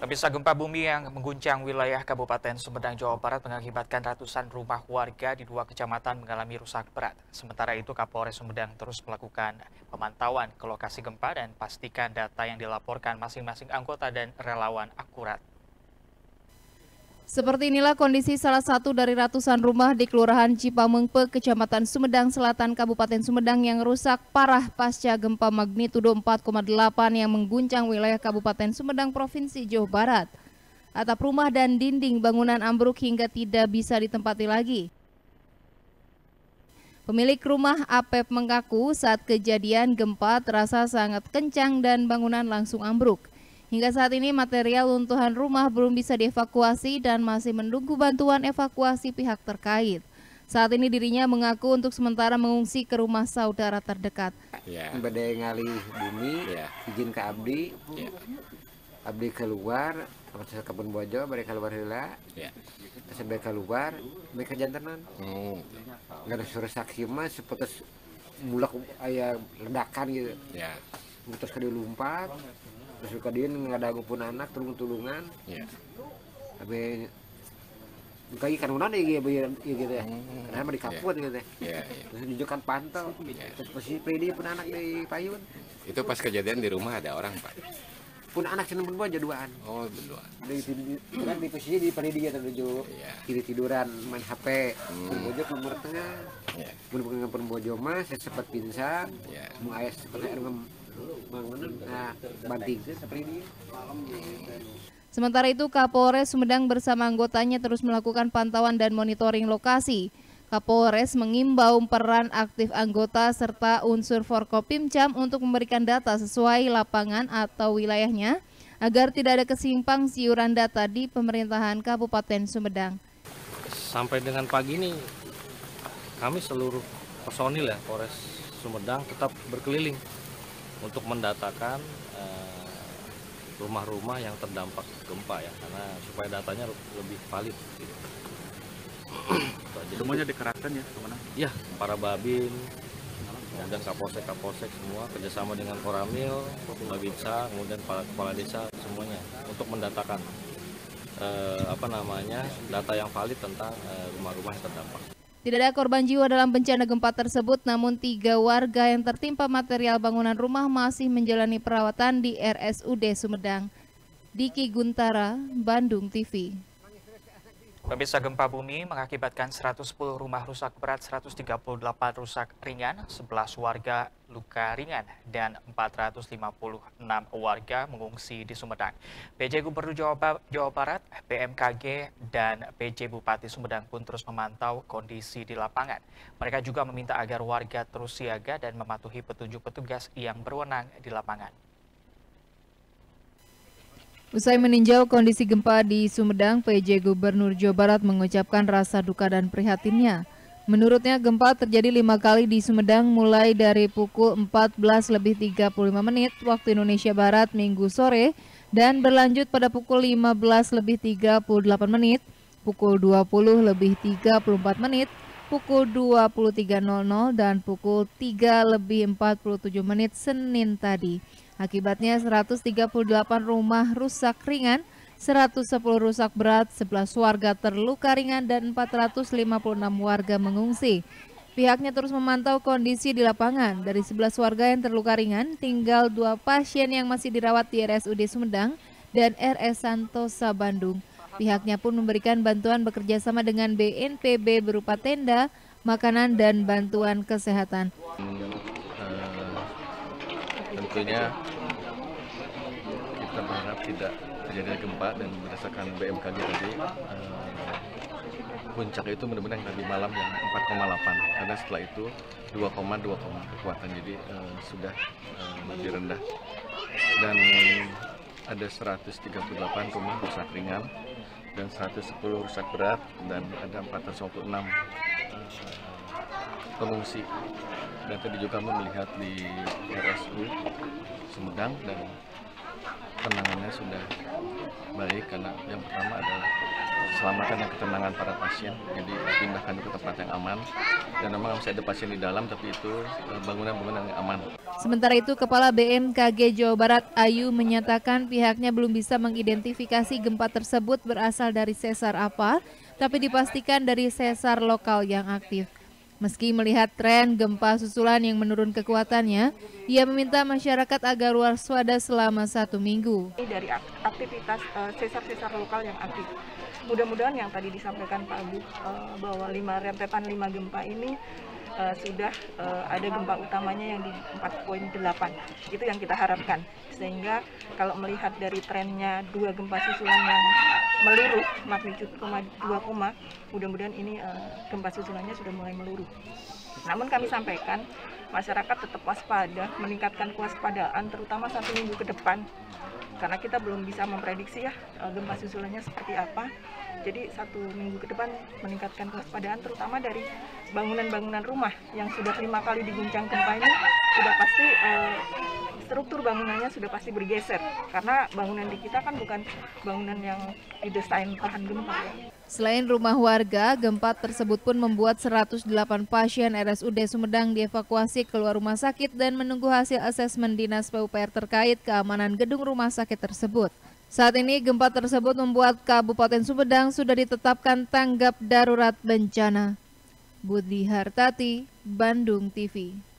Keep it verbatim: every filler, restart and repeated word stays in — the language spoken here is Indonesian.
Pemirsa, gempa bumi yang mengguncang wilayah Kabupaten Sumedang, Jawa Barat mengakibatkan ratusan rumah warga di dua kecamatan mengalami rusak berat. Sementara itu, Kapolres Sumedang terus melakukan pemantauan ke lokasi gempa dan pastikan data yang dilaporkan masing-masing anggota dan relawan akurat. Seperti inilah kondisi salah satu dari ratusan rumah di Kelurahan Cipamengpe, Kecamatan Sumedang Selatan, Kabupaten Sumedang yang rusak parah pasca gempa magnitudo empat koma delapan yang mengguncang wilayah Kabupaten Sumedang, Provinsi Jawa Barat. Atap rumah dan dinding bangunan ambruk hingga tidak bisa ditempati lagi. Pemilik rumah Apep mengaku saat kejadian gempa terasa sangat kencang dan bangunan langsung ambruk. Hingga saat ini material runtuhan rumah belum bisa dievakuasi dan masih menunggu bantuan evakuasi pihak terkait. Saat ini dirinya mengaku untuk sementara mengungsi ke rumah saudara terdekat. Ya. Badai ngalih bumi, ya. Izin ke abdi, ya. Abdi keluar, ke Kebun Bojo, badai keluar heula, ya. Sampai keluar, mereka jantanan. Hmm. Nggak ada suara saksi mah seperti mulak ayah ledakan gitu. Ya. Terus ke dilumpat. Terus kemudian nggak ada pun anak tulung-tulungan, ya. Tapi kayak kan mana ya gitu ya, karena di kaput gitu ya. Terus tunjukkan pantau, terus posisi pedi pun anak di payun. Itu pas kejadian di rumah ada orang, Pak? Pun anak seneng pun aja duaan. Oh, berduaan. Di kan di posisi di pedi dia tertuju, tidur tiduran main H P, berbojo ke nomor tengah, berbojo pun bojo mas, sempat pingsan, mau ayah seperti Nah, sementara itu, Kapolres Sumedang bersama anggotanya terus melakukan pantauan dan monitoring lokasi. Kapolres mengimbau peran aktif anggota serta unsur Forkopimcam untuk memberikan data sesuai lapangan atau wilayahnya agar tidak ada kesimpang siuran data di pemerintahan Kabupaten Sumedang. Sampai dengan pagi ini kami seluruh personil ya Polres Sumedang tetap berkeliling untuk mendatakan rumah-rumah uh, yang terdampak gempa ya, karena supaya datanya lebih valid. Gitu. Semuanya dikerahkan ya kemana? Ya, para babin, kemudian kapolsek kapolsek semua kerjasama dengan Koramil, Babinsa, kemudian para kepala desa semuanya untuk mendatakan uh, apa namanya data yang valid tentang rumah-rumah uh, yang terdampak. Tidak ada korban jiwa dalam bencana gempa tersebut, namun tiga warga yang tertimpa material bangunan rumah masih menjalani perawatan di R S U D Sumedang. Diki Guntara, Bandung T V. Pemirsa, gempa bumi mengakibatkan seratus sepuluh rumah rusak berat, seratus tiga puluh delapan rusak ringan, sebelas warga luka ringan, dan empat ratus lima puluh enam warga mengungsi di Sumedang. P J Gubernur Jawa, ba Jawa Barat, B M K G, dan P J Bupati Sumedang pun terus memantau kondisi di lapangan. Mereka juga meminta agar warga terus siaga dan mematuhi petunjuk petugas yang berwenang di lapangan. Usai meninjau kondisi gempa di Sumedang, P J Gubernur Jawa Barat mengucapkan rasa duka dan prihatinnya. Menurutnya, gempa terjadi lima kali di Sumedang mulai dari pukul empat belas lebih tiga puluh lima menit waktu Indonesia Barat Minggu sore dan berlanjut pada pukul lima belas lebih tiga puluh delapan menit, pukul dua puluh lebih tiga puluh empat menit, pukul dua puluh tiga nol nol dan pukul tiga lebih empat puluh tujuh menit Senin tadi. Akibatnya seratus tiga puluh delapan rumah rusak ringan, seratus sepuluh rusak berat, sebelas warga terluka ringan, dan empat ratus lima puluh enam warga mengungsi. Pihaknya terus memantau kondisi di lapangan. Dari sebelas warga yang terluka ringan, tinggal dua pasien yang masih dirawat di R S U D Sumedang dan R S Santosa Bandung. Pihaknya pun memberikan bantuan bekerja sama dengan B N P B berupa tenda, makanan, dan bantuan kesehatan. Tentunya kita berharap tidak terjadi gempa, dan berdasarkan B M K G tadi uh, puncak itu benar-benar yang tadi malam yang empat koma delapan, karena setelah itu dua koma dua kekuatan, jadi uh, sudah uh, lebih rendah. Dan ada seratus tiga puluh delapan rumah rusak ringan dan seratus sepuluh rusak berat, dan ada empat ratus lima puluh enam uh, pengungsi. Dan tadi juga kami melihat di R S U Sumedang, dan penanganannya sudah baik karena yang pertama adalah keselamatan dan ketenangan para pasien, jadi pindahkan ke tempat yang aman. Dan memang masih ada pasien di dalam, tapi itu bangunan-bangunan yang aman. Sementara itu, Kepala B M K G Jawa Barat Ayu menyatakan pihaknya belum bisa mengidentifikasi gempa tersebut berasal dari sesar apa, tapi dipastikan dari sesar lokal yang aktif. Meski melihat tren gempa susulan yang menurun kekuatannya, ia meminta masyarakat agar waspada selama satu minggu. Dari aktivitas sesar-sesar lokal yang aktif. Mudah-mudahan yang tadi disampaikan Pak Abu uh, bahwa lima rentetan lima gempa ini uh, sudah uh, ada gempa utamanya yang di empat koma delapan. Itu yang kita harapkan. Sehingga kalau melihat dari trennya dua gempa susulan yang meluruh magnitudo dua, mudah-mudahan ini uh, gempa susulannya sudah mulai meluruh. Namun kami sampaikan masyarakat tetap waspada, meningkatkan kewaspadaan terutama satu minggu ke depan. Karena kita belum bisa memprediksi ya gempa susulannya seperti apa. Jadi satu minggu ke depan meningkatkan kewaspadaan terutama dari bangunan-bangunan rumah yang sudah lima kali diguncang gempa ini sudah pasti eh, struktur bangunannya sudah pasti bergeser. Karena bangunan di kita kan bukan bangunan yang didesain tahan gempa. Selain rumah warga, gempa tersebut pun membuat seratus delapan pasien R S U D Sumedang dievakuasi keluar rumah sakit dan menunggu hasil asesmen Dinas P U P R terkait keamanan gedung rumah sakit tersebut. Saat ini gempa tersebut membuat Kabupaten Sumedang sudah ditetapkan tanggap darurat bencana. Budi Hartati, Bandung T V.